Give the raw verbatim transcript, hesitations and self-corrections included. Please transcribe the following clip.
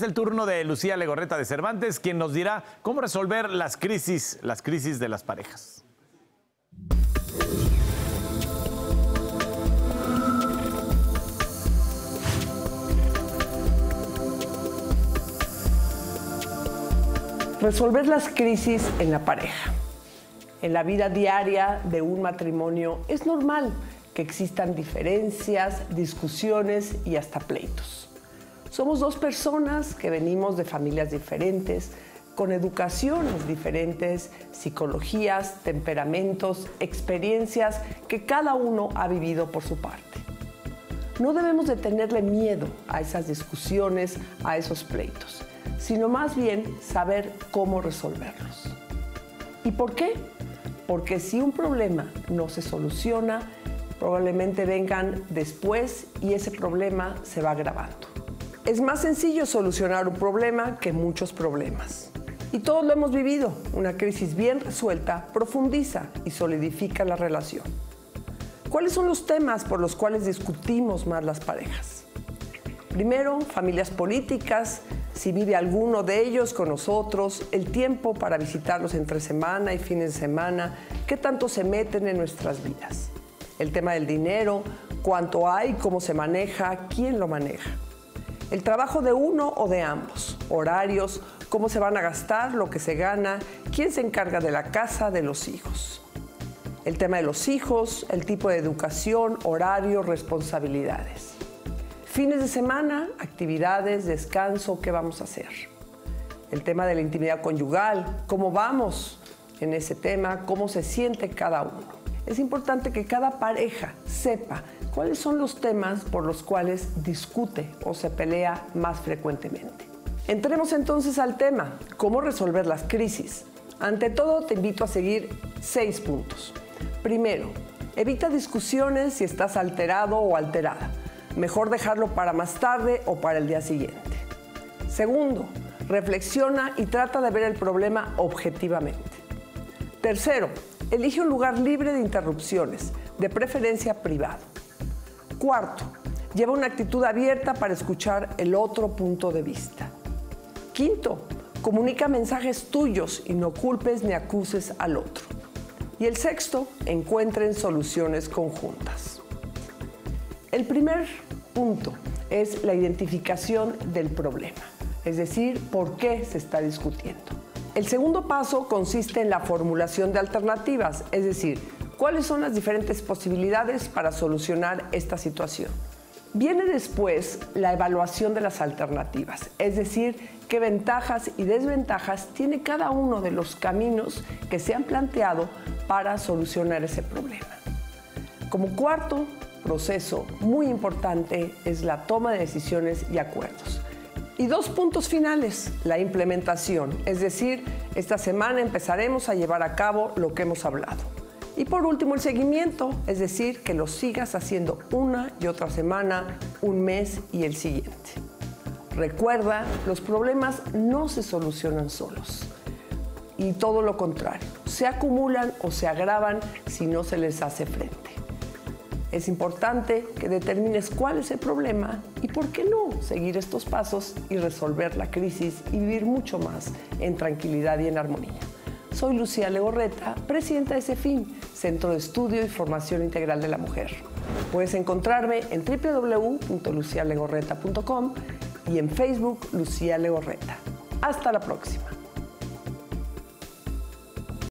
el turno de Lucía Legorreta de Cervantes, quien nos dirá cómo resolver las crisis, las crisis de las parejas. Resolver las crisis en la pareja. En la vida diaria de un matrimonio es normal que existan diferencias, discusiones y hasta pleitos. Somos dos personas que venimos de familias diferentes, con educaciones diferentes, psicologías, temperamentos, experiencias que cada uno ha vivido por su parte. No debemos de tenerle miedo a esas discusiones, a esos pleitos, sino más bien saber cómo resolverlos. ¿Y por qué? Porque si un problema no se soluciona, probablemente vengan después y ese problema se va agravando. Es más sencillo solucionar un problema que muchos problemas. Y todos lo hemos vivido. Una crisis bien resuelta profundiza y solidifica la relación. ¿Cuáles son los temas por los cuales discutimos más las parejas? Primero, familias políticas, si vive alguno de ellos con nosotros, el tiempo para visitarlos entre semana y fines de semana, qué tanto se meten en nuestras vidas. El tema del dinero, cuánto hay, cómo se maneja, quién lo maneja. El trabajo de uno o de ambos, horarios, cómo se van a gastar, lo que se gana, quién se encarga de la casa, de los hijos. El tema de los hijos, el tipo de educación, horario, responsabilidades. Fines de semana, actividades, descanso, ¿qué vamos a hacer? El tema de la intimidad conyugal, ¿cómo vamos en ese tema? ¿Cómo se siente cada uno? Es importante que cada pareja sepa cuáles son los temas por los cuales discute o se pelea más frecuentemente. Entremos entonces al tema, ¿cómo resolver las crisis? Ante todo, te invito a seguir seis puntos. Primero, evita discusiones si estás alterado o alterada. Mejor dejarlo para más tarde o para el día siguiente. Segundo, reflexiona y trata de ver el problema objetivamente. Tercero, elige un lugar libre de interrupciones, de preferencia privado. Cuarto, lleva una actitud abierta para escuchar el otro punto de vista. Quinto, comunica mensajes tuyos y no culpes ni acuses al otro. Y el sexto, encuentren soluciones conjuntas. El primer punto es la identificación del problema, es decir, por qué se está discutiendo. El segundo paso consiste en la formulación de alternativas, es decir, cuáles son las diferentes posibilidades para solucionar esta situación. Viene después la evaluación de las alternativas, es decir, qué ventajas y desventajas tiene cada uno de los caminos que se han planteado para solucionar ese problema. Como cuarto proceso muy importante es la toma de decisiones y acuerdos. Y dos puntos finales, la implementación, es decir, esta semana empezaremos a llevar a cabo lo que hemos hablado. Y por último, el seguimiento, es decir, que lo sigas haciendo una y otra semana, un mes y el siguiente. Recuerda, los problemas no se solucionan solos. Y todo lo contrario, se acumulan o se agravan si no se les hace frente. Es importante que determines cuál es el problema y por qué no seguir estos pasos y resolver la crisis y vivir mucho más en tranquilidad y en armonía. Soy Lucía Legorreta, presidenta de CEFIM, Centro de Estudio y Formación Integral de la Mujer. Puedes encontrarme en doble u doble u doble u punto lucía legorreta punto com y en Facebook Lucía Legorreta. Hasta la próxima.